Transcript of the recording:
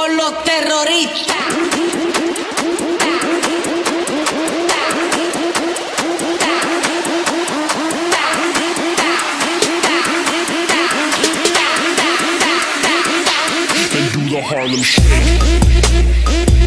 con los terroristas. And do the Harlem Shake.